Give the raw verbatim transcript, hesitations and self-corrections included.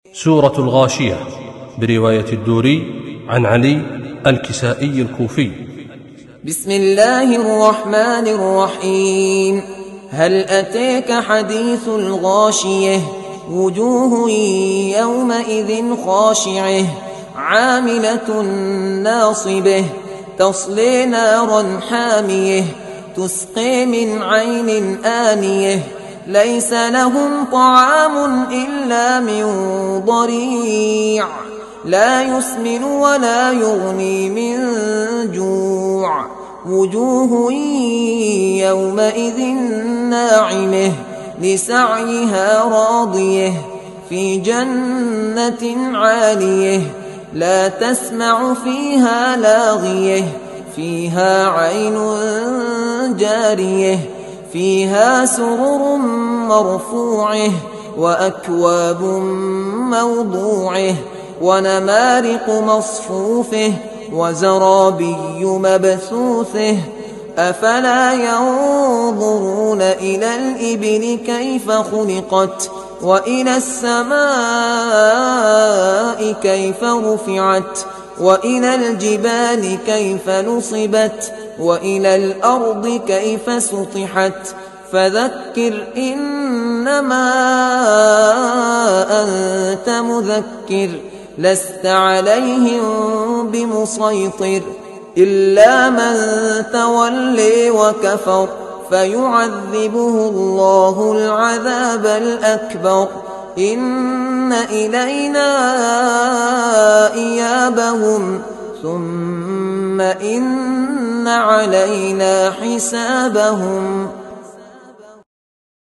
سورة الغاشية برواية الدوري عن علي الكسائي الكوفي. بسم الله الرحمن الرحيم. هل أتيك حديث الغاشية؟ وجوه يومئذ خاشعة عاملة ناصبة تصلي نارا حامية تسقي من عين آنية ليس لهم طعام إلا من ضريع لا يسمن ولا يغني من جوع. وجوه يومئذ ناعمة لسعيها راضية في جنة عالية لا تسمع فيها لاغية فيها عين جارية فيها سرر مرفوعة وأكواب موضوعة ونمارق مصفوفة وزرابي مبثوثة. أفلا ينظرون إلى الإبل كيف خلقت وإلى السماء كيف رفعت وإلى الجبال كيف نصبت وإلى الأرض كيف سطحت. فذكر إنما أنت مذكر لست عليهم بمسيطر إلا من تولي وكفر فيعذبه الله العذاب الأكبر. إن إلينا إيابهم ثم إن علينا حسابهم.